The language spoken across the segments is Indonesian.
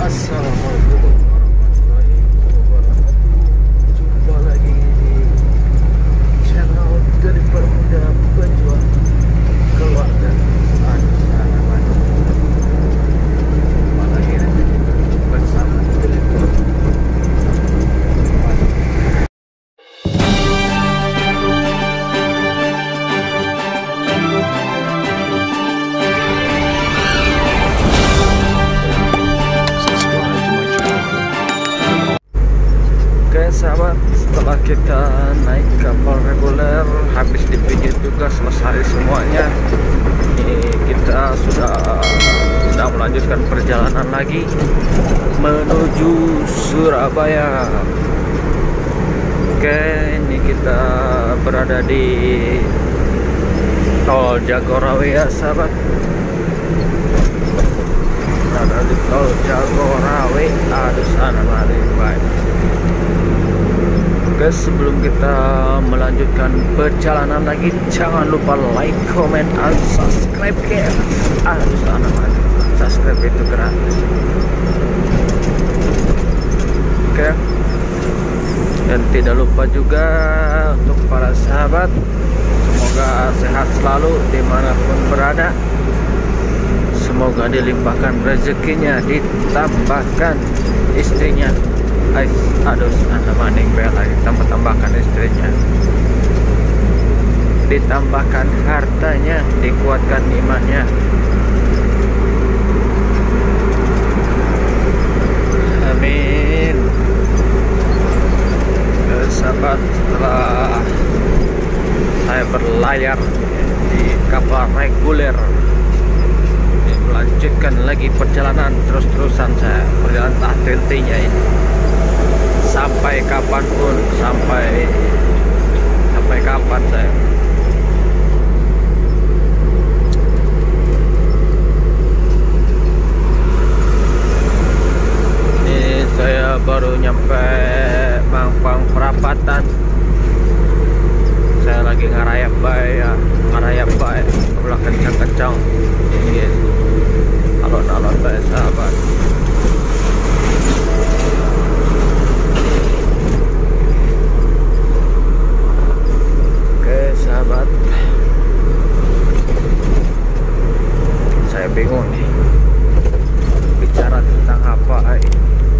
Assalamualaikum warahmatullahi wabarakatuh. Jumpa lagi di channel dari Permuda Pejuang Keluarga Ansaman. Jumpa lagi bersama Telepon. Oke sahabat, setelah kita naik kapal reguler, habis dipijit juga, selesai semuanya, ini kita sudah melanjutkan perjalanan lagi menuju Surabaya. Oke, ini kita berada di Tol Jagorawi ya sahabat. Berada di Tol Jagorawi, aduh sana lari baik. Oke, sebelum kita melanjutkan perjalanan lagi, jangan lupa like, comment, dan subscribe guys. Aduh sana lari, subscribe itu gratis. Oke, dan tidak lupa juga untuk para sahabat, semoga sehat selalu dimanapun berada. Semoga dilimpahkan rezekinya, ditambahkan istrinya. Aduh, anda maning lagi, tambahkan istrinya, ditambahkan hartanya, dikuatkan imannya. Amin. Sahabat, setelah saya berlayar di kapal reguler, melanjutkan lagi perjalanan terus-terusan saya, perjalanan tak hentinya ini. Sampai kapanpun, sampai kapan saya. Ini saya baru nyampe Mampang Perapatan. Saya lagi ngarayap bae, ulah kencang-kencang. Ini alon-alon bae sahabat. Sahabat, saya bingung nih bicara tentang apa ini.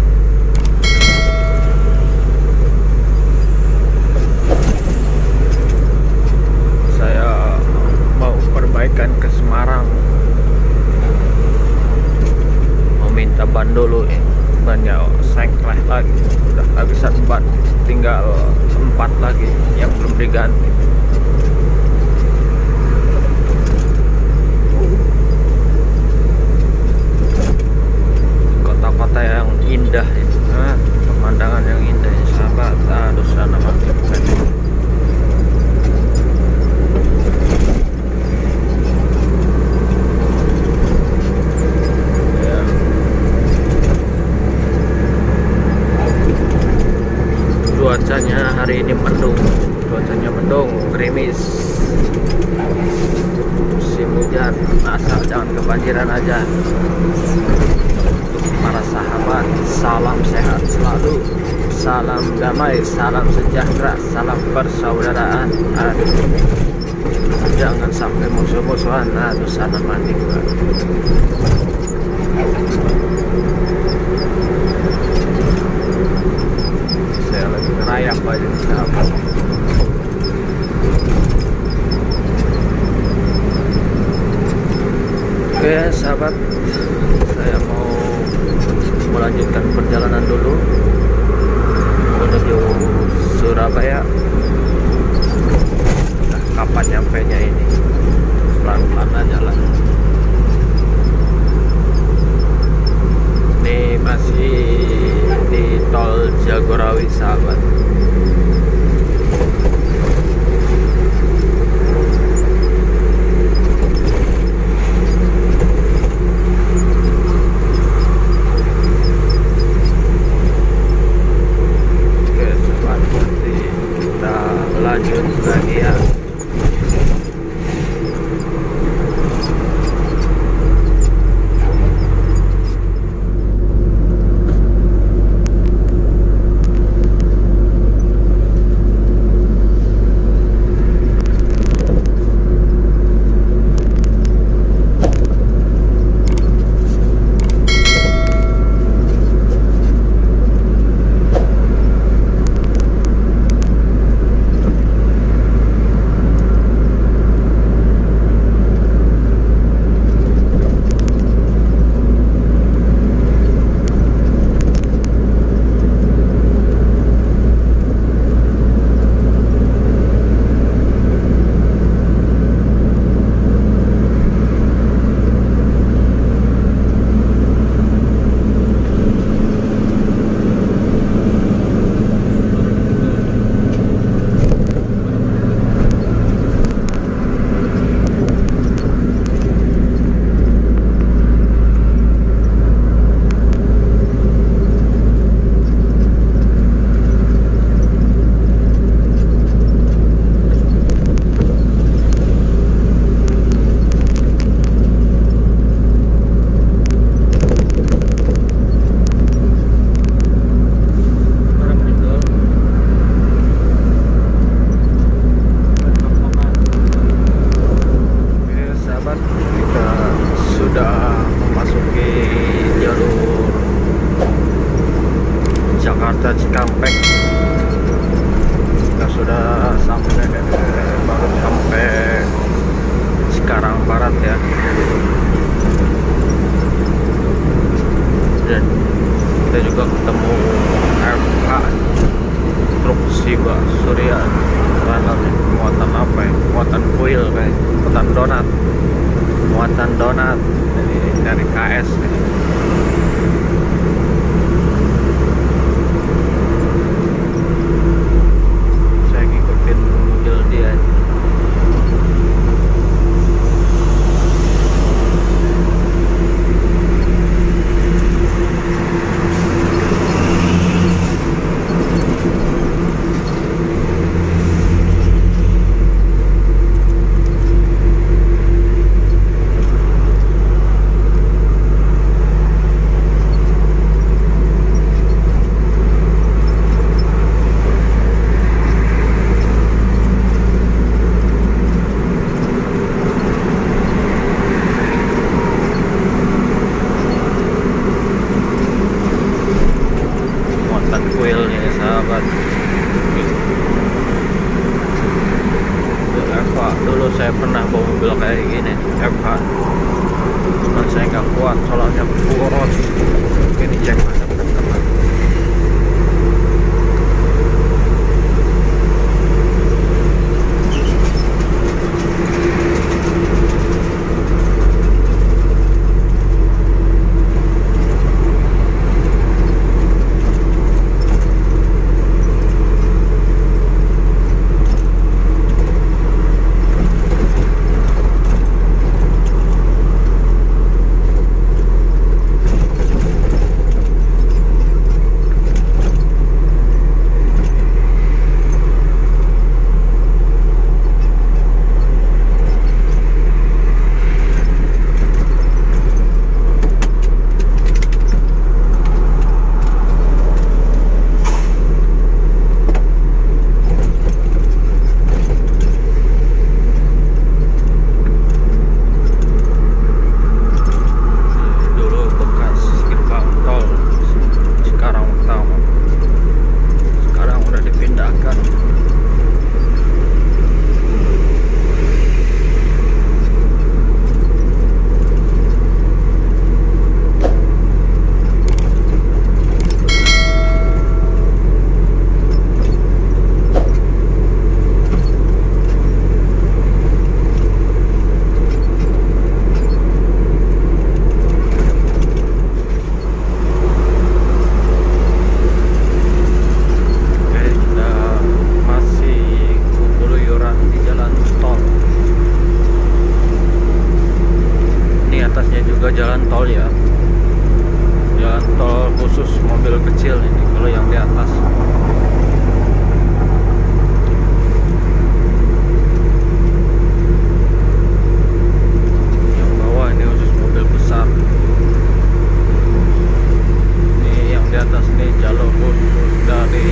Saya mau perbaikan ke Semarang, mau minta ban dulu ini, bannya sengkleh lagi, udah kehabisan ban, tinggal 4 lagi yang belum diganti. Kota yang indah itu, pemandangan yang indah ya sahabat. Aduh sana mati ya. Cuacanya hari ini mendung, gerimis, musim hujan, asal jangan kebanjiran aja. Para sahabat, salam sehat selalu, salam damai, salam sejahtera, salam persaudaraan. Aduh, jangan sampai musuh-musuhan. Aduh sana mati gua. Saya lagi ngerayap aja sahabat. Oke sahabat, saya mau melanjutkan perjalanan dulu menuju Surabaya. Nah, kapan nyampenya ini? Pelan-pelan aja lah. Ini masih di Tol Jagorawi sahabat. Lanjut lagi ya. Wisata Cikampek. Kita sudah sampai, baru sampai Cikarang Barat ya. Dan kita juga ketemu FH truk Siba Surya, muatan apa ya, muatan kuil kayak, muatan donat dari KS nih. Saya ngikutin mobil dia. Dulu saya pernah bawa mobil kayak gini FH, cuman saya nggak kuat soalnya boros. Ini cek teman-teman. Jalan tol ya, jalan tol khusus mobil kecil ini kalau yang di atas. Yang bawah ini khusus mobil besar. Ini yang di atas nih jalur khusus dari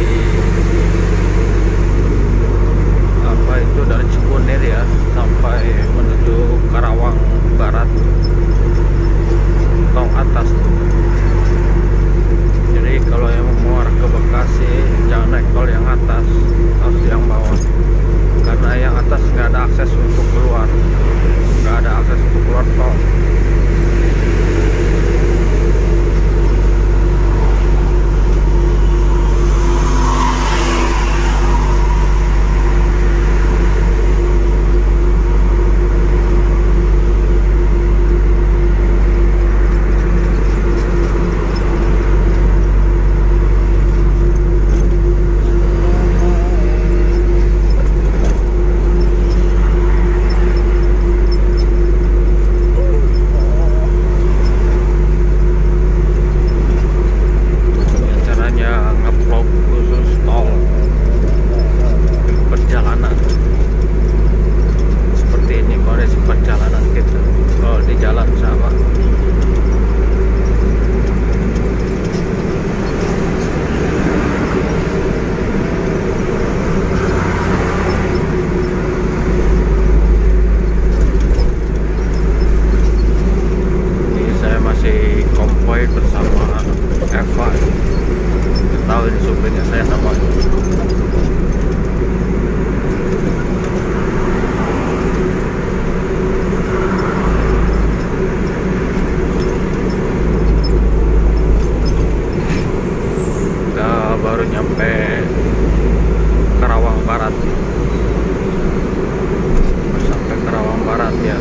apa itu, dari Cikunir ya sampai menuju Karawang Barat. Tong atas tuh. Jadi kalau yang mau arah ke Bekasi jangan naik tol yang atas, harus yang bawah, karena yang atas nggak ada akses untuk keluar, nggak ada akses untuk keluar tol. bersama Eva. tahu ini supirnya saya namanya. Kita baru nyampe Karawang Barat. Sampai Karawang Barat ya.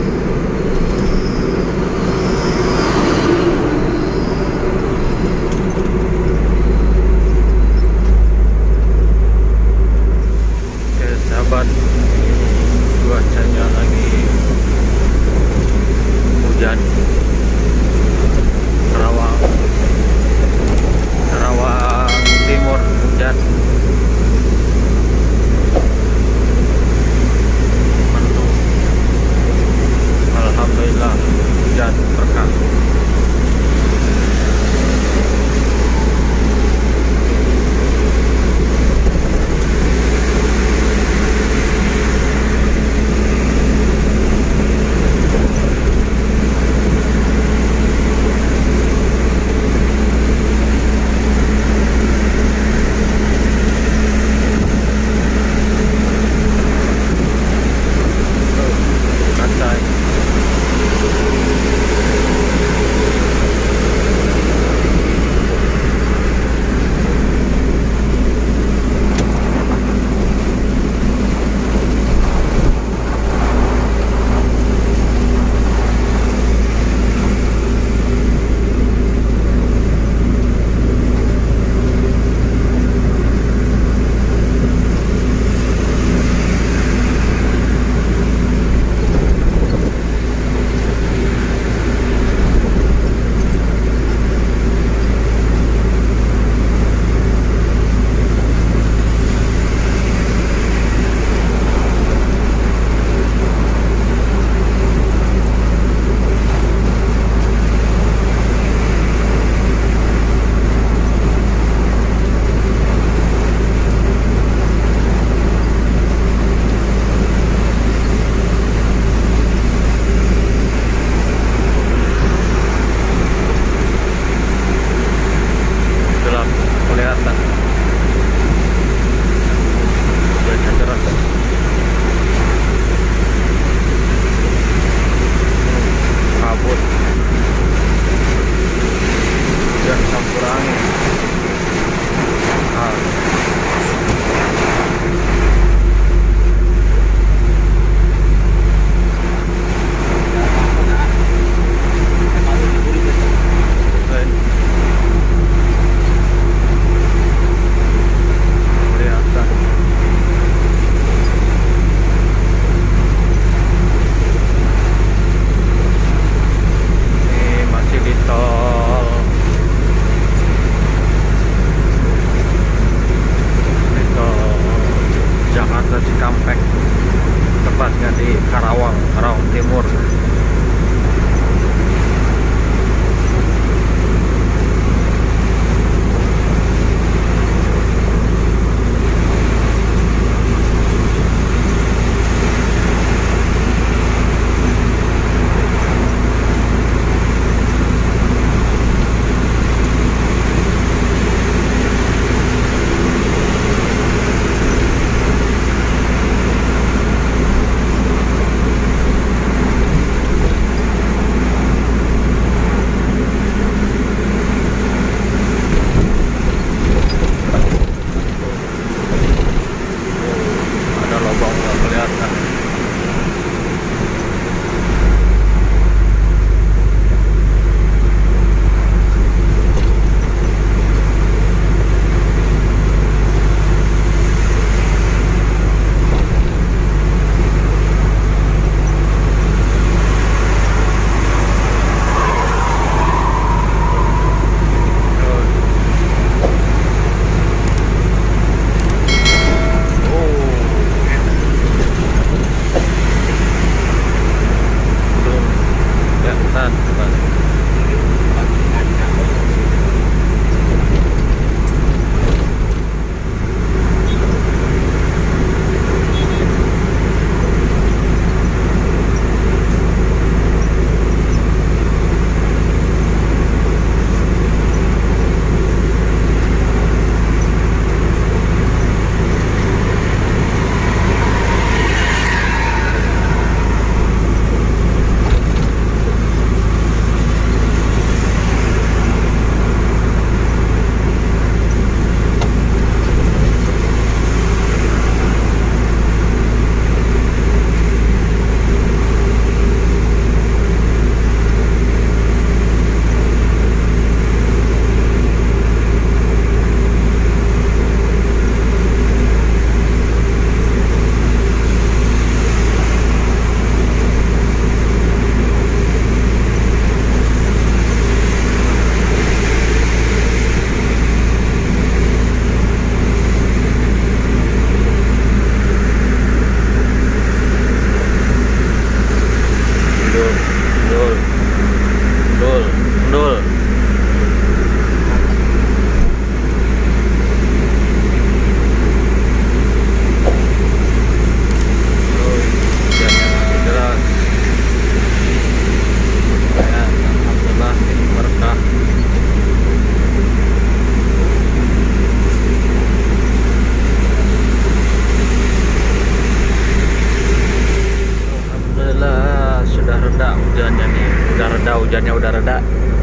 hujannya udah reda.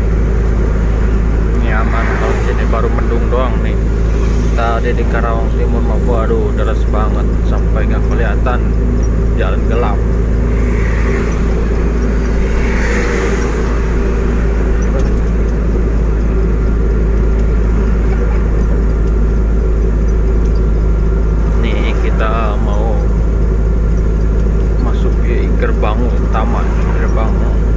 Ini aman. Kalau di sini baru mendung doang nih. Tadi di Karawang Timur mah waduh deras banget sampai nggak kelihatan, jalan gelap. Nih kita mau masuk ke gerbang utama, gerbang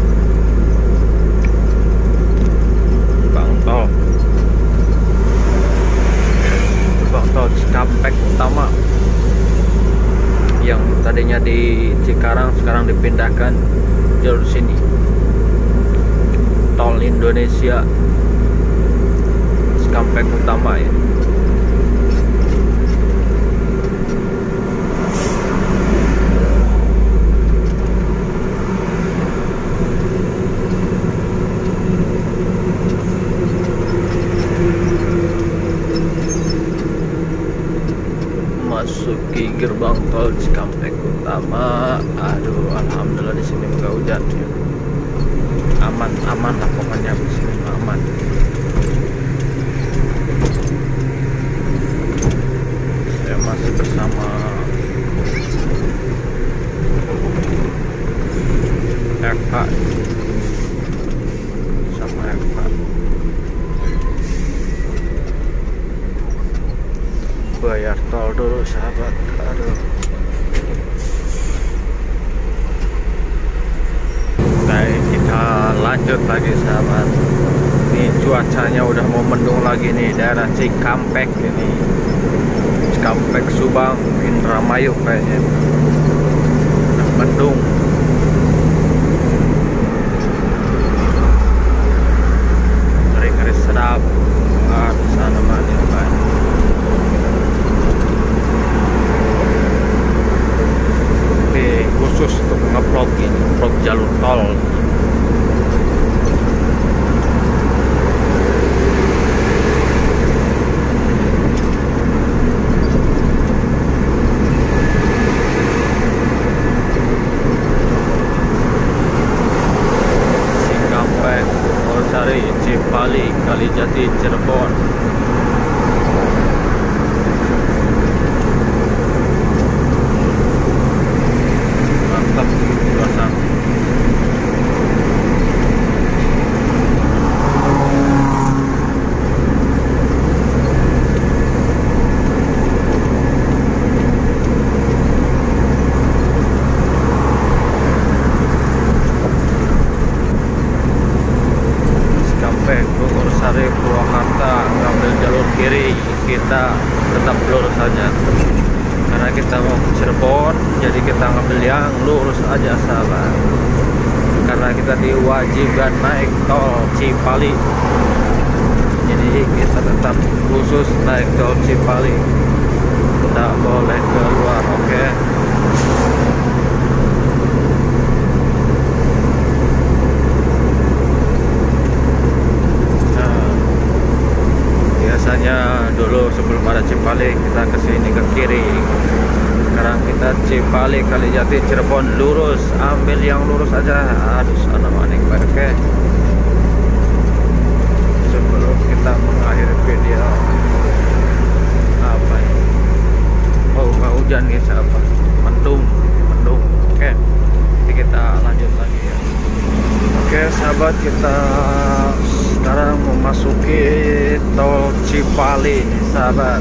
tol. Gerbang tol Cikampek utama yang tadinya di Cikarang sekarang dipindahkan jalur sini. Tol Indonesia Cikampek utama ya. Masuki gerbang tol Cikampek utama. Aduh, alhamdulillah di sini nggak hujan. Aman lah pokoknya di sini aman. Saya masih bersama Eva. Sama Eva. Bayar tol dulu sahabat. Aduh. Baik, kita lanjut lagi sahabat. Ini cuacanya udah mau mendung lagi nih, daerah Cikampek ini. Cikampek Subang, Indramayu kayaknya. Udah mendung. Ngeri-ngeri sedap. Di sana mana Pak? Khusus untuk nge-vlog ini, vlog jalur tol. Cikampek, Sari, Cipali, Kalijati, Cirebon. Sari, Purwakarta, ngambil jalur kiri, kita tetap lurus saja karena kita mau ke Cirebon, jadi kita ngambil yang lurus aja sahabat, karena kita diwajibkan naik tol Cipali, jadi kita tetap khusus naik tol Cipali, tidak boleh keluar. Oke. Biasanya dulu sebelum ada Cipali kita ke sini ke kiri. Sekarang kita Cipali, Kalijati, Cirebon lurus, ambil yang lurus aja. Aduh, sana maning oke. Sebelum kita mengakhiri video apa ini? Oh, nggak hujan guys, apa? Mendung. Oke. Jadi kita lanjut lagi ya. Oke, sahabat, kita sekarang memasuki tol Cipali nih sahabat.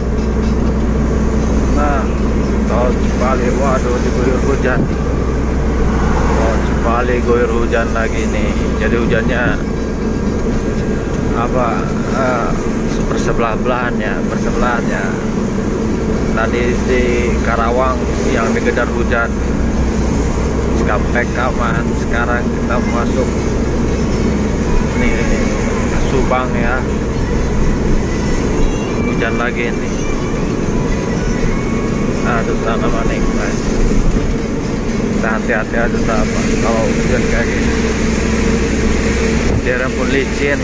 Nah, tol Cipali, waduh diguyur hujan. Tol Cipali guyur hujan lagi nih. Jadi hujannya apa? Bersebelahan ya. Tadi di Karawang yang digedar hujan. Cikampek aman. Sekarang kita masuk nih Subang ya, hujan lagi nih. Aduh, sana maning guys. Kita hati-hati aja sahabat kalau hujan kayak gini. Daerah pun licin.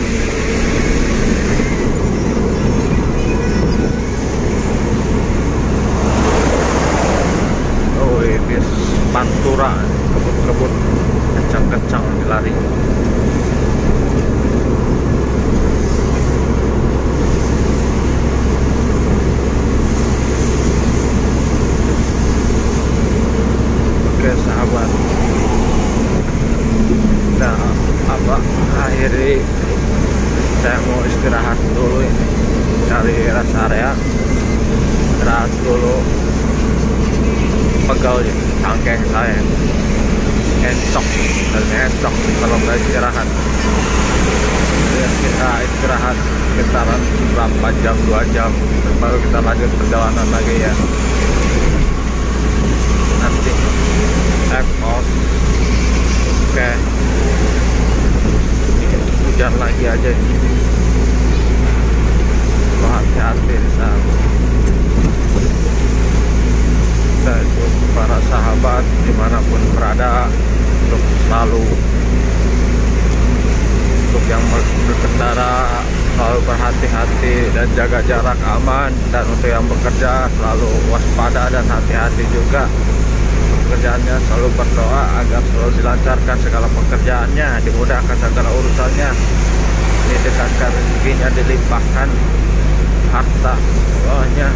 Oh, ini Pantura, kebut-kebut kencang-kencang lari. dari rest area, istirahat dulu. Pegel ya cangkeng saya, encok dan encok kalau nggak istirahat. Jadi kita istirahat sekitaran berapa jam, 2 jam, baru kita lanjut perjalanan lagi ya. Nanti take off. Oke, hujan lagi aja ini. Lo hati-hati di sana. Dan untuk para sahabat dimanapun berada, untuk selalu, untuk yang berkendara selalu berhati-hati dan jaga jarak aman, dan untuk yang bekerja selalu waspada dan hati-hati juga pekerjaannya. Selalu berdoa agar selalu dilancarkan segala pekerjaannya, dimudahkan segala urusannya, didekatkan rezekinya, dilimpahkan harta semuanya.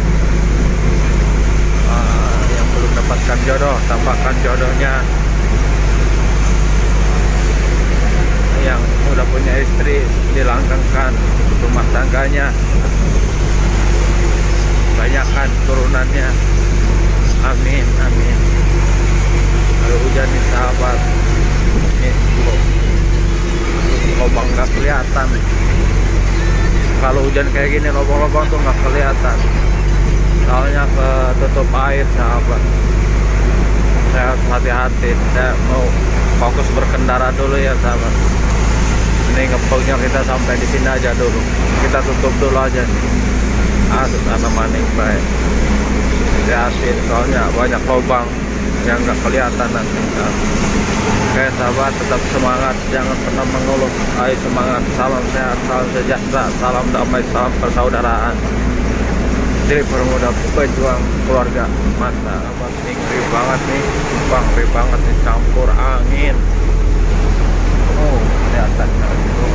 Yang belum dapatkan jodoh, tambahkan jodohnya. Yang udah punya istri, dilanggengkan rumah tangganya, banyakkan turunannya. Amin, amin. Kalau hujan nih sahabat, ini lubang nggak kelihatan. Kalau hujan kayak gini lubang-lubang tuh nggak kelihatan, soalnya ketutup air sahabat. Saya harus hati-hati, saya mau fokus berkendara dulu ya sahabat. Ini ngepelnya kita sampai di sini aja dulu, kita tutup dulu aja nih. Aduh, tanah maning baik, hati-hati soalnya banyak lubang yang nggak kelihatan nanti. Oke sahabat, tetap semangat, jangan pernah mengeluh. Ayo semangat, salam sehat, salam sejahtera, salam damai, salam persaudaraan. Jadi permuda pejuang keluarga. Mantap, ini ngeri banget nih, sumpah ngeri banget nih, campur angin. Oh, kelihatan itu.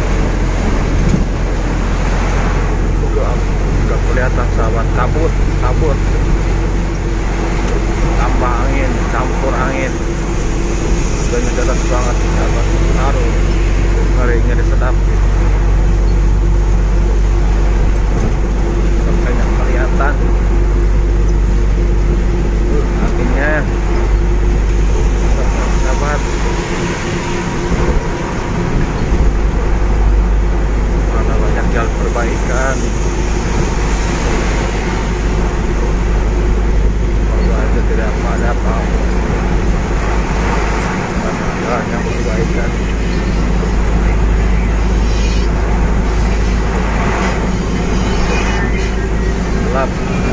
Udah kelihatan sahabat, kabut, kabut. Tambah angin, campur angin. Udah deras banget sahabat. Aduh, ngeri sedap. Banyak kelihatan anginnya sahabat. Mana banyak jalan perbaikan. Kalau aja tidak ada apa, banyak perbaikan. Gelap.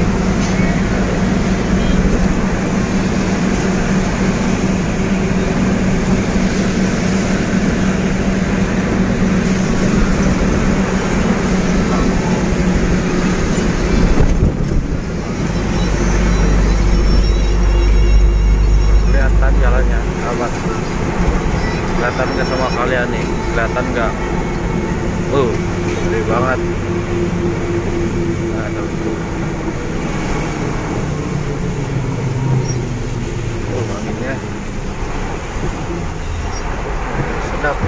Kelihatan jalannya sahabat, kelihatan nggak sama kalian nih, kelihatan nggak? Gede banget. Aduh. Anginnya sedap.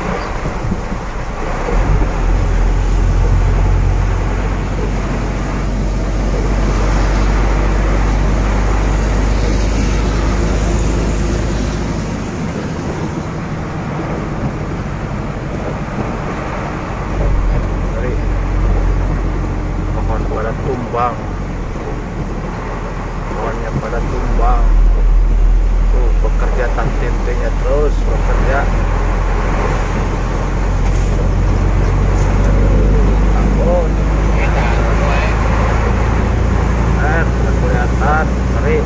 Tumbang, pohonnya pada tumbang. Tuh bekerja tak henti-hentinya terus bekerja. Ampun, kelihatan ngeri.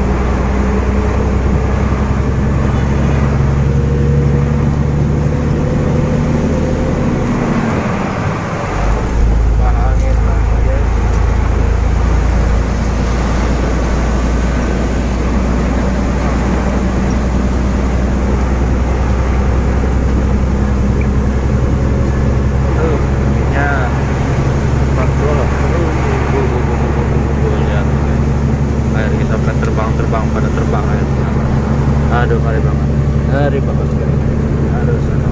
Aduh, ngeri banget, ngeri banget, ngeri. Aduh, sana.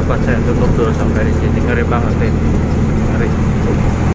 cepat saya tutup dulu sampai di sini. Ngeri banget ini, ngeri.